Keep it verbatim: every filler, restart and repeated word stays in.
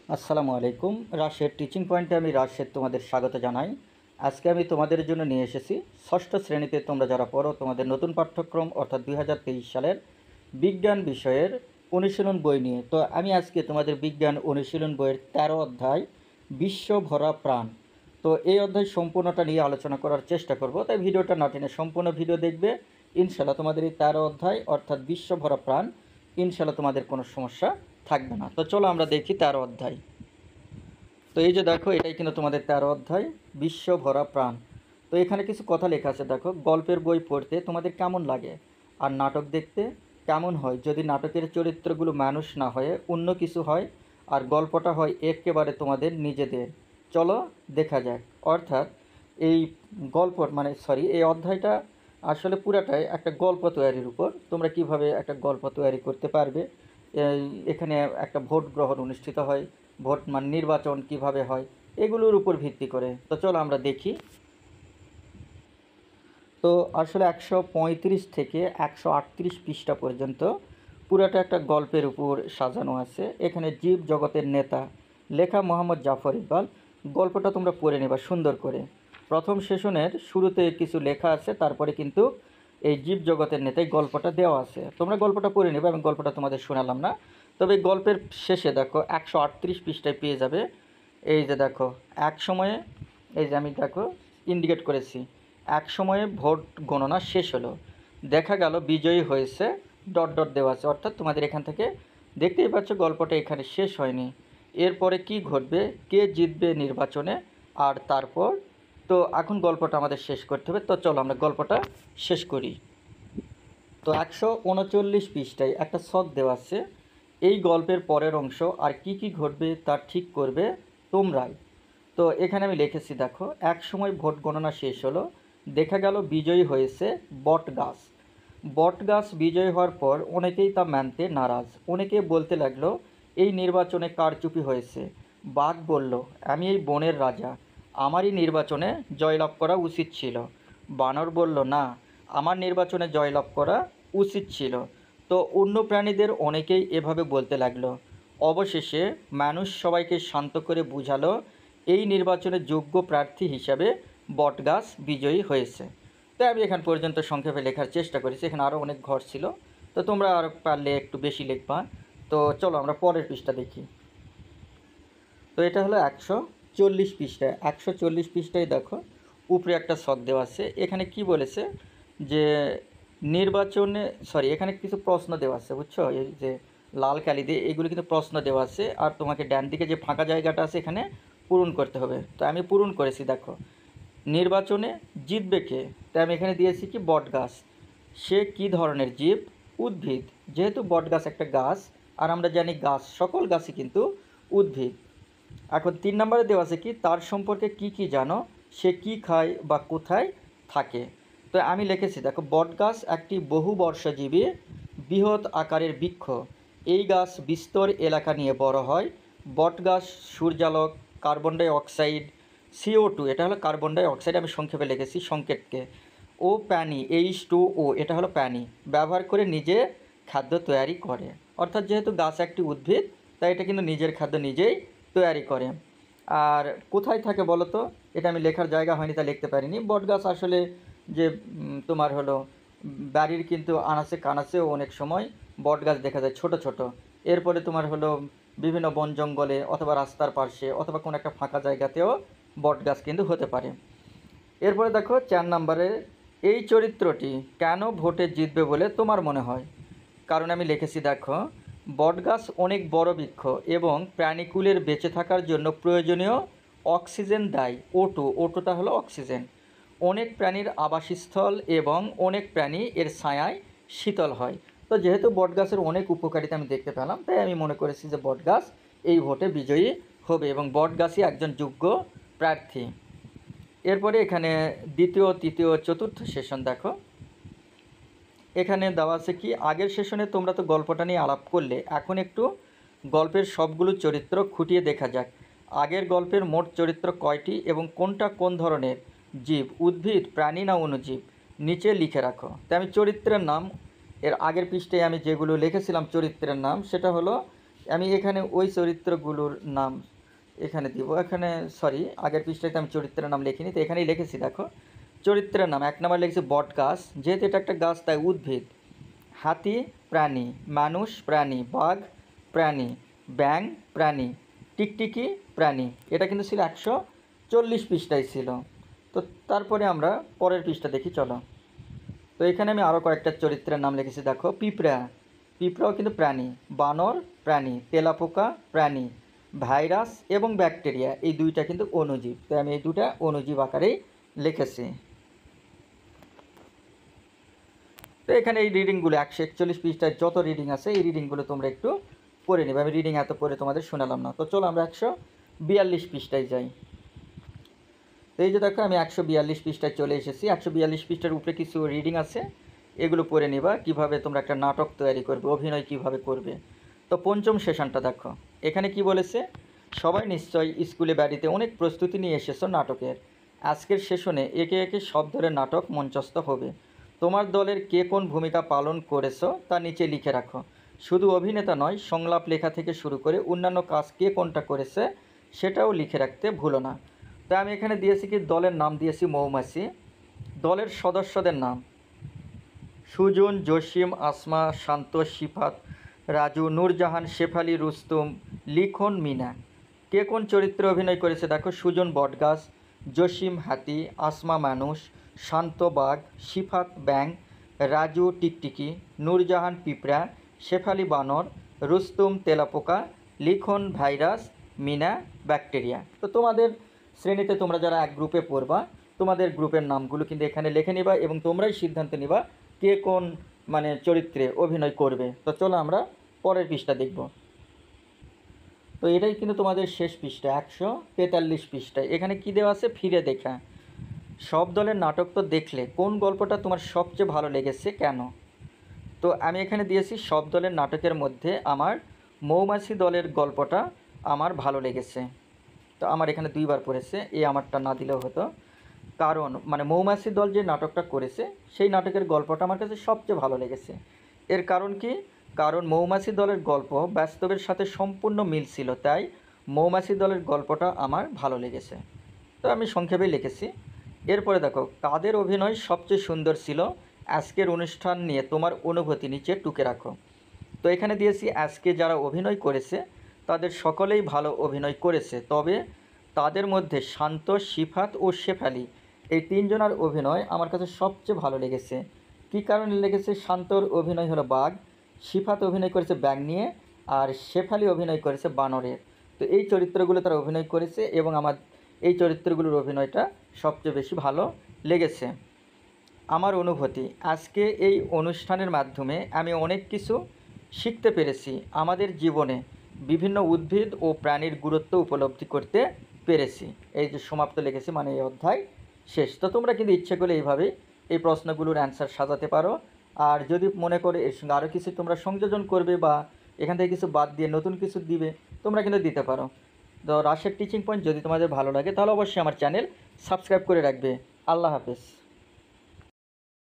আসসালামু আলাইকুম। রাজশাহীর টিচিং পয়েন্টে আমি রাজশাহীর তোমাদের স্বাগত জানাই। আজকে আমি তোমাদের জন্য নিয়ে এসেছি ষষ্ঠ শ্রেণীতে তোমরা যারা পড়ো তোমাদের নতুন পাঠ্যক্রম অর্থাৎ দুই হাজার তেইশ সালের বিজ্ঞান বিষয়ের অনুশীলন বই নিয়ে। তো আমি আজকে তোমাদের বিজ্ঞান অনুশীলন বইয়ের তেরো অধ্যায় বিশ্ব ভরা প্রাণ, তো এই অধ্যায় সম্পূর্ণটা নিয়ে আলোচনা করার চেষ্টা করব। তাই ভিডিওটা না টেনে সম্পূর্ণ ভিডিও দেখবে, ইনশাল্লাহ তোমাদের এই তেরো অধ্যায় অর্থাৎ বিশ্ব ভরা প্রাণ ইনশাল্লাহ তোমাদের কোনো সমস্যা থাকবে না। তো চলো আমরা দেখি তেরো অধ্যায়। তো এই যে দেখো, এটাই কিন্তু তোমাদের তেরো অধ্যায় বিশ্ব ভরা প্রাণ। তো এখানে কিছু কথা লেখা আছে দেখো, গল্পের বই পড়তে তোমাদের কেমন লাগে আর নাটক দেখতে কেমন হয় যদি নাটকের চরিত্রগুলো মানুষ না হয়ে অন্য কিছু হয় আর গল্পটা হয় একেবারে তোমাদের নিজেদের। চলো দেখা যাক। অর্থাৎ এই গল্প মানে সরি এই অধ্যায়টা আসলে পুরাটাই একটা গল্প তৈরির উপর। তোমরা কিভাবে একটা গল্প তৈরি করতে পারবে, এই এখানে একটা ভোট গ্রহণ অনুষ্ঠিত হয়, ভোট মানে নির্বাচন কিভাবে হয় এগুলোর উপর ভিত্তি করে। তো চলো আমরা দেখি। তো আসলে একশো পঁয়ত্রিশ থেকে একশো আটত্রিশ পৃষ্ঠা পর্যন্ত পুরাটা একটা গল্পের উপর সাজানো আছে। এখানে জীব জগতের নেতা, লেখা মোহাম্মদ জাফর ইকবাল। গল্পটা তোমরা পড়ে নেবা সুন্দর করে। প্রথম সেশনের শুরুতে কিছু লেখা আছে, তারপরে কিন্তু এই জীব জগতের নেতায় গল্পটা দেওয়া আছে। তোমরা গল্পটা পড়ে নেবে, আমি গল্পটা তোমাদের শোনালাম না। তবে গল্পের শেষে দেখো একশো আটত্রিশ পৃষ্ঠায় পেয়ে যাবে এই যে দেখো, এক সময়ে এই যে আমি দেখো ইন্ডিকেট করেছি, এক সময়ে ভোট গণনা শেষ হলো, দেখা গেল বিজয়ী হয়েছে ডট ডট দেওয়া আছে। অর্থাৎ তোমাদের এখান থেকে দেখতেই পাচ্ছ গল্পটা এখানে শেষ হয়নি। এরপরে কি ঘটবে, কে জিতবে নির্বাচনে, আর তারপর তো এখন গল্পটা আমাদের শেষ করতে হবে। তো চলো আমরা গল্পটা শেষ করি। তো একশো উনচল্লিশ পৃষ্ঠায় একটা ছক দেওয়া আছে, এই গল্পের পরের অংশ আর কি কি ঘটবে তা ঠিক করবে তোমরাই। তো এখানে আমি লিখেছি দেখো, এক সময় ভোট গণনা শেষ হলো, দেখা গেল বিজয়ী হয়েছে বট গাছ। বট গাছ বিজয়ী হওয়ার পর অনেকেই তা মানতে নারাজ। অনেকে বলতে লাগলো এই নির্বাচনে কারচুপি হয়েছে। বাঘ বলল, আমি এই বনের রাজা, আমারই নির্বাচনে জয়লাভ করা উচিত ছিল। বানর বলল, না, আমার নির্বাচনে জয়লাভ করা উচিত ছিল। তো অন্য প্রাণীদের অনেকেই এভাবে বলতে লাগলো। অবশেষে মানুষ সবাইকে শান্ত করে বুঝালো এই নির্বাচনে যোগ্য প্রার্থী হিসাবে বটগাছ বিজয়ী হয়েছে। তাই আমি এখান পর্যন্ত সংক্ষেপে লেখার চেষ্টা করেছি, এখানে আরও অনেক ঘর ছিল, তো তোমরা আর পারলে একটু বেশি লিখবা। তো চলো আমরা পরের পৃষ্ঠা দেখি। তো এটা হলো একশো চল্লিশ পৃষ্ঠায়। একশো চল্লিশ পৃষ্ঠায় দেখো উপরে একটা ছক দেওয়া আছে। এখানে কি বলেছে যে নির্বাচনে সরি এখানে কিছু প্রশ্ন দেওয়া আছে, বুঝছো, এই যে লাল কালি দিয়ে এগুলো কিন্তু প্রশ্ন দেওয়া আছে, আর তোমাকে ডান দিকে যে ফাঁকা জায়গাটা আছে এখানে পূরণ করতে হবে। তো আমি পূরণ করেছি দেখো, নির্বাচনে জিতবে কে, তাই আমি এখানে দিয়েছি কি বটগাছ। সে কি ধরনের জীব, উদ্ভিদ, যেহেতু বটগাছ একটা গাছ আর আমরা জানি গাছ সকল গাছই কিন্তু উদ্ভিদ। এখন তিন নম্বরে দেওয়া আছে কি, তার সম্পর্কে কি কি জানো, সে কি খায় বা কোথায় থাকে। তো আমি লিখেছি দেখো, বটগাছ একটি বহুবর্ষজীবী বৃহৎ আকারের বৃক্ষ। এই গাছ বিস্তর এলাকা নিয়ে বড় হয়। বটগাছ সূর্যালোক, carbon dioxide, CO two, এটা হলো কার্বন ডাই অক্সাইড, আমি সংক্ষেপে লিখেছি সংকেতকে, ও পানি এইচ টু ও, এটা হলো পানি, ব্যবহার করে নিজে খাদ্য তৈরি করে। অর্থাৎ যেহেতু গাছ একটি উদ্ভিদ তাই এটা কিন্তু নিজের খাদ্য নিজেই তৈরি করে। আর কোথায় থাকে বলো তো, এটা আমি লেখার জায়গা হয়নি তাই লিখতে পারিনি। বটগাছ আসলে যে তোমার হলো বাড়ির কিন্তু আনাচে কানাচেও অনেক সময় বটগাছ দেখা যায় ছোট ছোট। এরপরে তোমার হলো বিভিন্ন বন জঙ্গলে অথবা রাস্তার পাশে অথবা কোনো একটা ফাঁকা জায়গাতেও বটগাছ কিন্তু হতে পারে। এরপরে দেখো চার নম্বরে, এই চরিত্রটি কেন ভোটে জিতবে বলে তোমার মনে হয়। কারণ আমি লিখেছি দেখো, বটগাছ অনেক বড় বৃক্ষ এবং প্রাণীকুলের বেঁচে থাকার জন্য প্রয়োজনীয় অক্সিজেন দেয়। ওটু, ওটুটা হলো অক্সিজেন। অনেক প্রাণীর আবাসস্থল এবং অনেক প্রাণী এর ছায়ায় শীতল হয়। তো যেহেতু বটগাছের অনেক উপকারিতা আমি দেখতে পেলাম তাই আমি মনে করেছি যে বটগাছ এই ভোটে বিজয়ী হবে এবং বটগাছই একজন যোগ্য প্রার্থী। এরপরে এখানে দ্বিতীয় তৃতীয় চতুর্থ সেশন দেখো, এখানে দেওয়া আছে কি, আগের সেশনে তোমরা তো গল্পটা নিয়ে আলাপ করলে, এখন একটু গল্পের সবগুলো চরিত্র খুঁটিয়ে দেখা যাক। আগের গল্পের মোট চরিত্র কয়টি এবং কোনটা কোন ধরনের জীব, উদ্ভিদ, প্রাণী না অণুজীব, নিচে লিখে রাখো। তাই আমি চরিত্রের নাম এর আগের পৃষ্ঠায় আমি যেগুলো লিখেছিলাম চরিত্রের নাম, সেটা হলো আমি এখানে ওই চরিত্রগুলোর নাম এখানে দিব। এখানে সরি, আগের পৃষ্ঠাতে আমি চরিত্রের নাম লিখিনি, তো এখানেই লিখেছি। দেখো চরিত্রের নাম এক নম্বর লিখেছি বট গাছ, যেহেতু এটা একটা গাছ তাই উদ্ভিদ। হাতি প্রাণী, মানুষ প্রাণী, বাঘ প্রাণী, ব্যাং প্রাণী, টিকটিকি প্রাণী। এটা কিন্তু ছিল একশো চল্লিশ পৃষ্ঠায় ছিল। তো তারপরে আমরা পরের পৃষ্ঠা দেখি চলো। তো এখানে আমি আরও কয়েকটা চরিত্রের নাম লিখেছি। দেখো পিঁপড়া, পিঁপড়াও কিন্তু প্রাণী। বানর প্রাণী, তেলাপোকা প্রাণী, ভাইরাস এবং ব্যাকটেরিয়া এই দুইটা কিন্তু অণুজীব। তো আমি এই দুটা অণুজীব আকারেই লিখেছি। তো এখানে এই রিডিংগুলো একশো একচল্লিশ পৃষ্ঠায় যত রিডিং আছে এই রিডিংগুলো তোমরা একটু পড়ে নেবে। আমি রিডিং এত পড়ে তোমাদের শোনালাম না। তো চলো আমরা একশো বিয়াল্লিশ পৃষ্ঠায় যাই। তো এই যে দেখো আমি একশো বিয়াল্লিশ পৃষ্ঠায় চলে এসেছি। একশো বিয়াল্লিশ পৃষ্ঠার উপরে কিছু রিডিং আছে, এগুলো পড়ে নিবা কিভাবে তোমরা একটা নাটক তৈরি করবে, অভিনয় কিভাবে করবে। তো পঞ্চম সেশনটা দেখো, এখানে কি বলেছে, সবাই নিশ্চয়ই স্কুলে বাড়িতে অনেক প্রস্তুতি নিয়ে এসেছো নাটকের। আজকের সেশনে একে একে সব ধরনের নাটক মঞ্চস্থ হবে। তোমার দলের কে কোন ভূমিকা পালন করেছো তা নিচে লিখে রাখো। শুধু অভিনেতা নয়, সংলাপ লেখা থেকে শুরু করে অন্যান্য কাজ কে কোনটা করেছে সেটাও লিখে রাখতে ভুলো না। তাই আমি এখানে দিয়েছি কি, দলের নাম দিয়েছি মৌমাছি। দলের সদস্যদের নাম সুজন, জসিম, আসমা, শান্ত, শিফাত, রাজু, নূরজাহান, শেফালি, রুস্তম, লিখন, মিনা। কে কোন চরিত্রে অভিনয় করেছে দেখো, সুজন বটগাছ, জসিম হাতি, আসমা মানুষ, শান্ত বাঘ, শিফাত ব্যাং, রাজু টিকটিকি, নূরজাহান পিঁপড়া, শেফালি বানর, রুস্তম তেলাপোকা, লিখন ভাইরাস, মিনা ব্যাকটেরিয়া। তো তোমাদের শ্রেণীতে তোমরা যারা এক গ্রুপে পড়বা তোমাদের গ্রুপের নামগুলো কিন্তু এখানে লিখে নিবা এবং তোমরাই সিদ্ধান্ত নিবা কে কোন মানে চরিত্রে অভিনয় করবে। তো চলো আমরা পরের পৃষ্ঠা দেখব। তো এটাই কিন্তু তোমাদের শেষ পৃষ্ঠা, একশো তেতাল্লিশ পৃষ্ঠায়। এখানে কি দেওয়া আছে, ফিরে দেখা। সব দলের নাটক তো দেখলে, কোন গল্পটা তোমার সবচেয়ে ভালো লেগেছে কেন? তো আমি এখানে দিয়েছি সব দলের নাটকের মধ্যে আমার মৌমাছি দলের গল্পটা আমার ভালো লেগেছে। তো আমার এখানে দুইবার পড়েছে, এই আমারটা না দিলেও হতো। কারণ মানে মৌমাছি দল যে নাটকটা করেছে সেই নাটকের গল্পটা আমার কাছে সবচেয়ে ভালো লেগেছে। এর কারণ কি, কারণ মৌমাছি দলের গল্প বাস্তবের সাথে সম্পূর্ণ মিল ছিল, তাই মৌমাছি দলের গল্পটা আমার ভালো লেগেছে। তো আমি সংক্ষেপে লিখেছি। এরপরে দেখো, কাদের অভিনয় সবচেয়ে সুন্দর ছিল, আজকের অনুষ্ঠান নিয়ে তোমার অনুভূতি নিচে টুকে রাখো। তো এখানে দিয়েছি আজকে যারা অভিনয় করেছে তাদের সকলেই ভালো অভিনয় করেছে, তবে তাদের মধ্যে শান্ত, শিফাত ও শেফালি এই তিনজনের অভিনয় আমার কাছে সবচেয়ে ভালো লেগেছে। কী কারণে লেগেছে, শান্তর অভিনয় হলো বাঘ, শিফাত অভিনয় করেছে ব্যাং নিয়ে, আর শেফালি অভিনয় করেছে বানরের। তো এই চরিত্রগুলো তারা অভিনয় করেছে এবং আমার এই চরিত্রগুলোর অভিনয়টা সবচেয়ে বেশি ভালো লেগেছে। আমার অনুভূতি, আজকে এই অনুষ্ঠানের মাধ্যমে আমি অনেক কিছু শিখতে পেরেছি। আমাদের জীবনে বিভিন্ন উদ্ভিদ ও প্রাণীর গুরুত্ব উপলব্ধি করতে পেরেছি। এই যে সমাপ্ত লিখেছি, মানে এই অধ্যায় শেষ। তো তোমরা কিন্তু ইচ্ছে করলে এইভাবেই এই প্রশ্নগুলোর অ্যান্সার সাজাতে পারো। আর যদি মনে করে এর সঙ্গে আরও কিছু তোমরা সংযোজন করবে বা এখান থেকে কিছু বাদ দিয়ে নতুন কিছু দিবে, তোমরা কিন্তু দিতে পারো। তো রাশেদ টিচিং পয়েন্ট যদি তোমাদের ভালো লাগে তাহলে অবশ্যই আমার চ্যানেল সাবস্ক্রাইব করে রাখবে। আল্লাহ হাফেজ।